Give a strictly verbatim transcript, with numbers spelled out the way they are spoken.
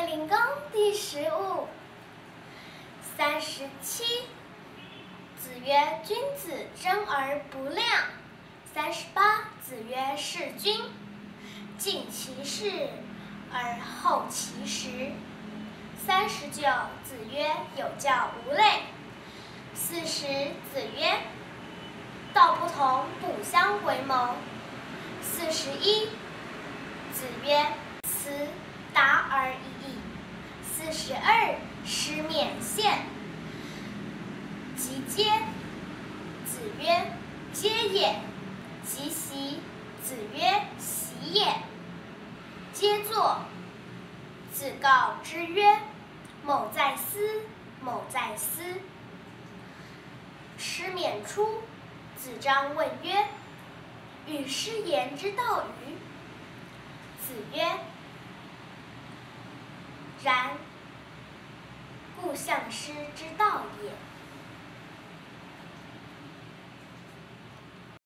卫灵公第十五。三十七。子曰：君子争而不亮。三十八。子曰：事君，尽其事而后其时。三十九。子曰：有教无类。四十。子曰：道不同，不相为谋。四十一。子曰：辞达而已矣。四十二。师免县。及嗟。子曰：嗟也。及席。子曰：席也。嗟作。子告之曰：某在斯，某在斯。师免出。子张问曰：与师言之道与？子曰：然，故相师之道也。